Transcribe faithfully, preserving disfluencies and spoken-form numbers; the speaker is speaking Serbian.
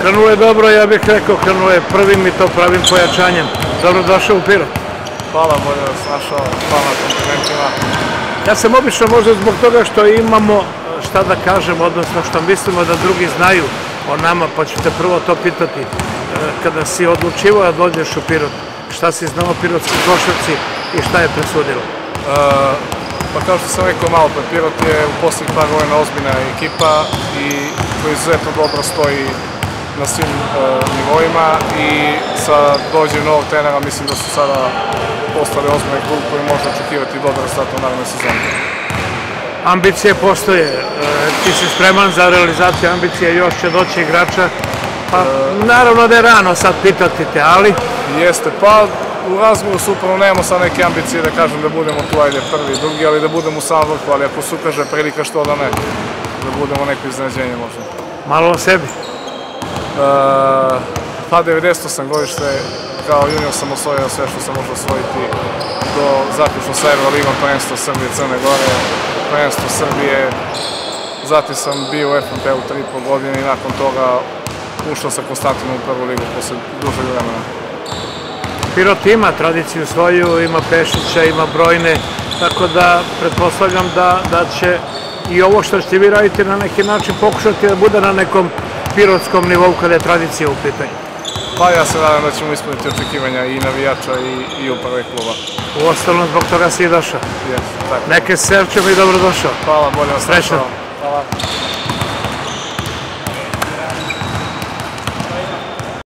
Krenulo je dobro, ja bih rekao, krenulo je prvim i to pravim pojačanjem. Dobro došao u Pirot. Hvala, bolje da sam našao, hvala na komplimentima. Ja sam obično možda zbog toga što imamo šta da kažem, odnosno što mislimo da drugi znaju o nama, pa ću te prvo to pitati. Kada si odlučivao da dođeš u Pirot, šta si znao o pirotskoj košarci i šta je presudilo? Pa kao što sam rekao malo pre, Pirot je u posljednjih par godina ozbiljna ekipa i koja izuzetno dobro stoji na svim nivoima i sa dođem novog trenera mislim da su sada postali ozbiljni klub koji može očekivati dobar rezultat u narednoj sezoni. Ambicije postoje, ti si spreman za realizaciju ambicije, još će doći igrača, pa naravno da je rano sad pitati te, ali... Jeste, pa u razgovoru su upravo nemamo sad neke ambicije da kažem da budemo tu, ajde, prvi i drugi, ali da budemo u samom vrhu, ali ako se ukaže prilika što da ne, da budemo neko iznenađenje možda. Malo o sebi? Pa devedeset sam godište, kao junior sam osvojio sve što sam možda osvojiti do zaključno sa Euroligom, prvenstvo Srbije, Crne Gore, prvenstvo Srbije, zatim sam bio u F N P-u tri i po godine i nakon toga ušao sa Konstantinom u prvu ligu posle dužeg vremena. Pirot ima tradiciju svoju, ima Pešića, ima brojne, tako da pretpostavljam da će i ovo što ćete vi raditi na neki način pokušati da bude na nekom pirotskom nivou kada je tradicija u pitanju. Pa ja se nadam da ćemo ispuniti očekivanja i navijača i uprave kluba. U ostalom, zbog toga si i došao. Jes, tako. Neke sreće i dobrodošao. Hvala, bolje vas našao. Srećno. Hvala.